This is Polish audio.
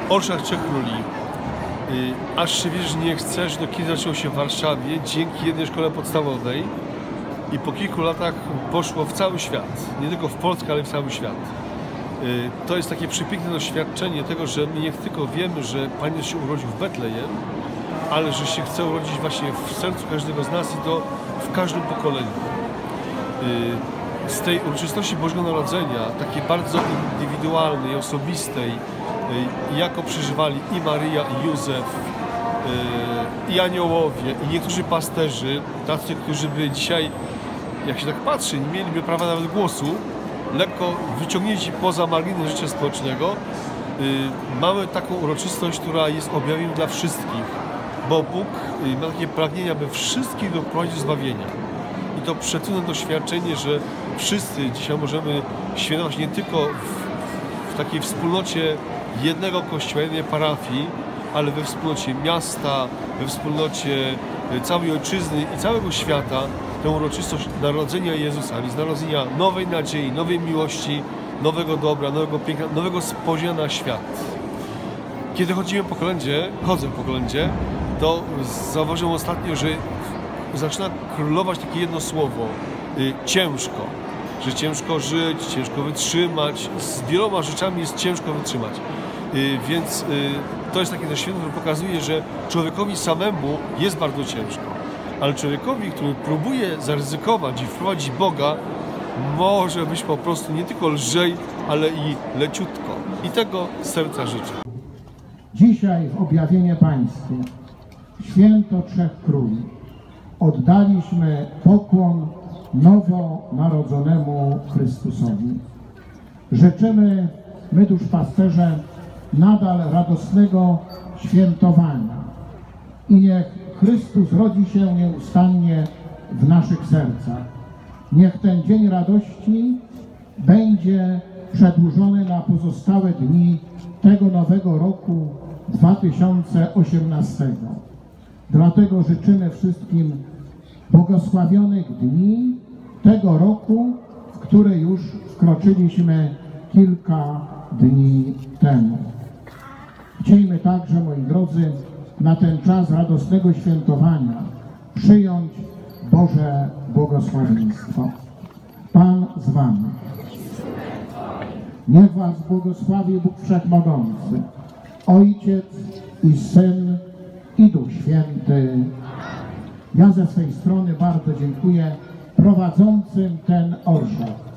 Orszak Trzech Króli. Aż się wierzyć nie chcesz, do kiedy zaczęło się w Warszawie dzięki jednej szkole podstawowej i po kilku latach poszło w cały świat. Nie tylko w Polskę, ale w cały świat. To jest takie przepiękne doświadczenie tego, że my nie tylko wiemy, że Pan Jezus się urodził w Betlejem, ale że się chce urodzić właśnie w sercu każdego z nas i to w każdym pokoleniu. Z tej uroczystości Bożego Narodzenia, takiej bardzo indywidualnej, osobistej, jako przeżywali i Maryja, i Józef, i aniołowie, i niektórzy pasterzy, tacy, którzy by dzisiaj, jak się tak patrzy, nie mieliby prawa nawet głosu, lekko wyciągnięci poza margines życia społecznego, mamy taką uroczystość, która jest objawieniem dla wszystkich, bo Bóg ma takie pragnienie, aby wszystkich doprowadzić do zbawienia. I to przecudne doświadczenie, że wszyscy dzisiaj możemy świętować nie tylko w takiej wspólnocie jednego kościoła, jednej parafii, ale we wspólnocie miasta, we wspólnocie całej ojczyzny i całego świata tę uroczystość narodzenia Jezusa, a więc narodzenia nowej nadziei, nowej miłości, nowego dobra, nowego piękna, nowego spojrzenia na świat. Kiedy chodzę po kolędzie, to zauważyłem ostatnio, że zaczyna królować takie jedno słowo ciężko, że ciężko żyć, ciężko wytrzymać, z wieloma rzeczami jest ciężko wytrzymać. Więc to jest takie doświadczenie, które pokazuje, że człowiekowi samemu jest bardzo ciężko, ale człowiekowi, który próbuje zaryzykować i wprowadzić Boga, może być po prostu nie tylko lżej, ale i leciutko. I tego z serca życzę. Dzisiaj w objawienie Pańskie, święto Trzech Króli, oddaliśmy pokłon nowonarodzonemu Chrystusowi. Życzymy, my duszpasterze, nadal radosnego świętowania i niech Chrystus rodzi się nieustannie w naszych sercach. Niech ten dzień radości będzie przedłużony na pozostałe dni tego nowego roku 2018. Dlatego życzymy wszystkim błogosławionych dni tego roku, w który już wkroczyliśmy kilka dni temu. Chcielibyśmy także, moi drodzy, na ten czas radosnego świętowania przyjąć Boże błogosławieństwo. Pan z wami. Niech was błogosławi Bóg Wszechmogący, Ojciec i Syn i Duch Święty. Ja ze swej strony bardzo dziękuję prowadzącym ten orszak.